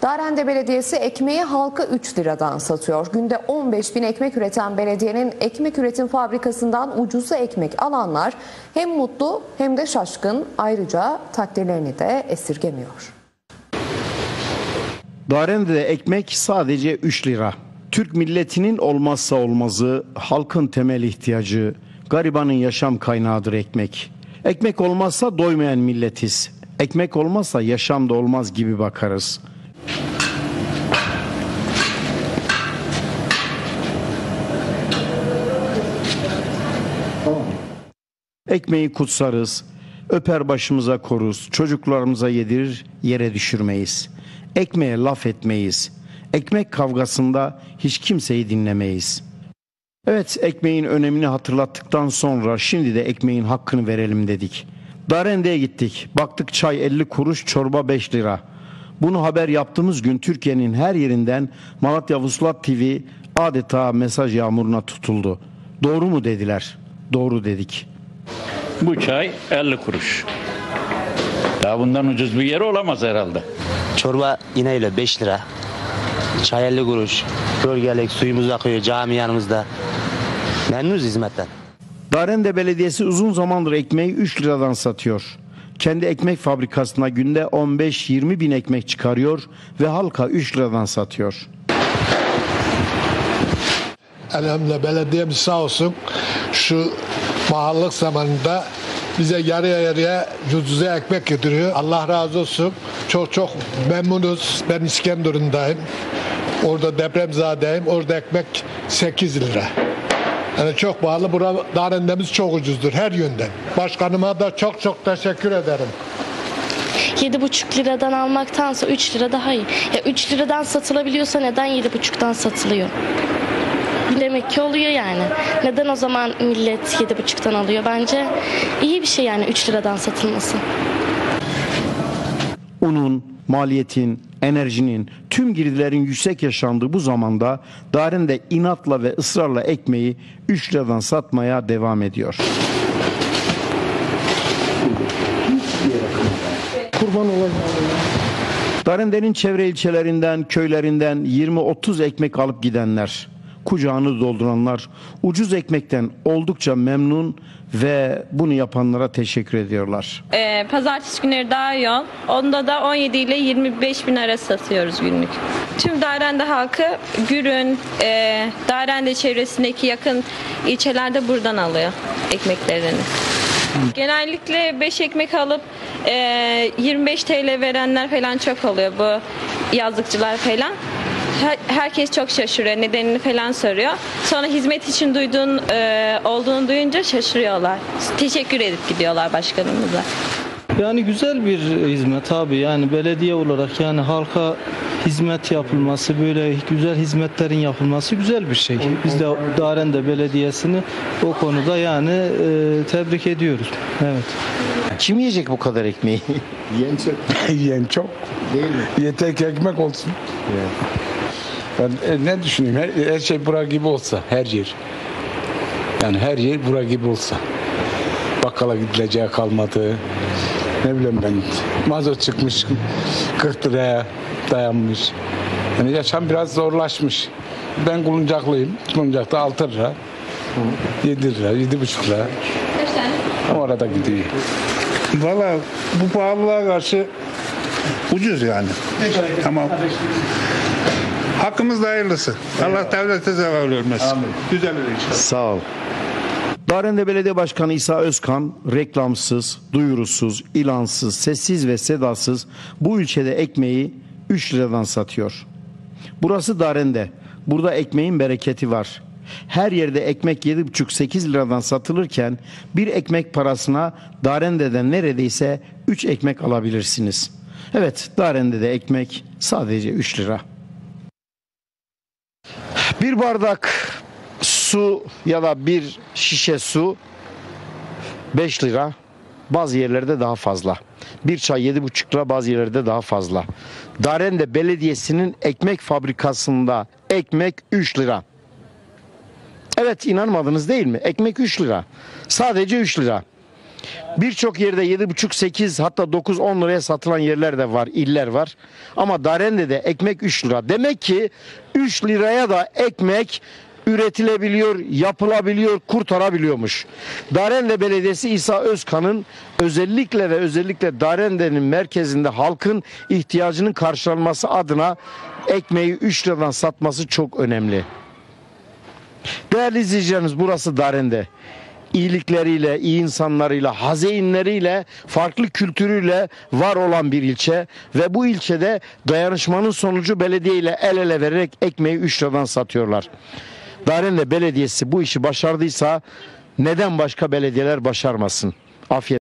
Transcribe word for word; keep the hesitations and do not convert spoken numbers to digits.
Darende Belediyesi ekmeği halka üç liradan satıyor. Günde on beş bin ekmek üreten belediyenin ekmek üretim fabrikasından ucuza ekmek alanlar hem mutlu hem de şaşkın. Ayrıca takdirlerini de esirgemiyor. Darende'de ekmek sadece üç lira. Türk milletinin olmazsa olmazı, halkın temel ihtiyacı, garibanın yaşam kaynağıdır ekmek. Ekmek olmazsa doymayan milletiz. Ekmek olmazsa yaşam da olmaz gibi bakarız. Ekmeği kutsarız, öper başımıza koruz, çocuklarımıza yedirir, yere düşürmeyiz. Ekmeğe laf etmeyiz. Ekmek kavgasında hiç kimseyi dinlemeyiz. Evet, ekmeğin önemini hatırlattıktan sonra şimdi de ekmeğin hakkını verelim dedik. Darende'ye gittik. Baktık çay elli kuruş, çorba beş lira. Bunu haber yaptığımız gün Türkiye'nin her yerinden Malatya Vuslat T V adeta mesaj yağmuruna tutuldu. Doğru mu dediler? Doğru dedik. Bu çay elli kuruş. Daha bundan ucuz bir yer olamaz herhalde. Çorba yine öyle beş lira. Çay elli kuruş. Bölgelik suyumuz akıyor cami yanımızda. Memnunuz hizmetten. Darende Belediyesi uzun zamandır ekmeği üç liradan satıyor. Kendi ekmek fabrikasına günde on beş yirmi bin ekmek çıkarıyor ve halka üç liradan satıyor. Elhamdülillah belediyemiz sağ olsun şu pahalılık zamanında bize yarıya yarıya ucuza ekmek getiriyor. Allah razı olsun. Çok çok memnunuz. Ben İskenderun'dayım. Orada depremzadeyim. Orada ekmek sekiz lira. Yani çok pahalı. Burada Darende'miz çok ucuzdur her yönden. Başkanıma da çok çok teşekkür ederim. yedi buçuk liradan almaktansa üç lira daha iyi. Ya üç liradan satılabiliyorsa neden yedi buçuktan satılıyor? Demek ki oluyor yani. Neden o zaman millet yedi buçuktan alıyor? Bence iyi bir şey yani üç liradan satılması. Unun, maliyetin, enerjinin, tüm girdilerin yüksek yaşandığı bu zamanda Darende inatla ve ısrarla ekmeği üç liradan satmaya devam ediyor. Kurban olayım. Darende'nin çevre ilçelerinden, köylerinden yirmi otuz ekmek alıp gidenler, kucağını dolduranlar ucuz ekmekten oldukça memnun ve bunu yapanlara teşekkür ediyorlar. Ee, pazartesi günleri daha yoğun. Onda da on yedi ile yirmi beş bin arası satıyoruz günlük. Tüm Darende halkı Gürün, e, Darende çevresindeki yakın ilçelerde buradan alıyor ekmeklerini. Genellikle beş ekmek alıp e, yirmi beş TL verenler falan çok oluyor, bu yazlıkçılar falan. Herkes çok şaşırıyor, nedenini falan soruyor. Sonra hizmet için duyduğun e, olduğunu duyunca şaşırıyorlar. Teşekkür edip gidiyorlar başkanımıza. Yani güzel bir hizmet abi, yani belediye olarak yani halka hizmet yapılması, böyle güzel hizmetlerin yapılması güzel bir şey. Biz de Darende Belediyesi'ni o konuda yani e, tebrik ediyoruz. Evet. Kim yiyecek bu kadar ekmeği? Yiyen çok. Yiyen çok. Değil mi? Yeter ki ekmek olsun. Evet. Ben e, ne düşüneyim? Her, her şey bura gibi olsa, her yer. Yani her yer bura gibi olsa. Bakkala gidileceği kalmadı. Ne bileyim ben, mazot çıkmış kırk liraya dayanmış. Yani yaşam biraz zorlaşmış. Ben Kuluncaklıyım. Kuluncak'ta altı lira, yedi lira, yedi buçuk lira. Kaç tane? Orada gidiyor. Valla bu pahalılığa karşı ucuz yani. Ama hakkımız da hayırlısı. Allah devlete zeval vermesin. Güzel bir şey. Sağ ol. Darende Belediye Başkanı İsa Özkan reklamsız, duyurusuz, ilansız, sessiz ve sedasız bu ilçede ekmeği üç liradan satıyor. Burası Darende. Burada ekmeğin bereketi var. Her yerde ekmek yedi buçuk sekiz liradan satılırken bir ekmek parasına Darende'den neredeyse üç ekmek alabilirsiniz. Evet, Darende'de ekmek sadece üç lira. Bir bardak su ya da bir şişe su beş lira, bazı yerlerde daha fazla. Bir çay yedi buçuk lira, bazı yerlerde daha fazla. Darende Belediyesi'nin ekmek fabrikasında ekmek üç lira. Evet, inanmadınız değil mi? Ekmek üç lira. Sadece üç lira. Birçok yerde yedi buçuk sekiz hatta dokuz on liraya satılan yerler de var, iller var. Ama Darende'de ekmek üç lira. Demek ki üç liraya da ekmek üretilebiliyor, yapılabiliyor, kurtarabiliyormuş. Darende Belediyesi İsa Özkan'ın özellikle ve özellikle Darende'nin merkezinde halkın ihtiyacının karşılanması adına ekmeği üç liradan satması çok önemli. Değerli izleyicilerimiz, burası Darende. İyilikleriyle, iyi insanlarıyla, hazeinleriyle, farklı kültürüyle var olan bir ilçe ve bu ilçede dayanışmanın sonucu belediye ile el ele vererek ekmeği üç liradan satıyorlar. Darende Belediyesi bu işi başardıysa neden başka belediyeler başarmasın? Afiyet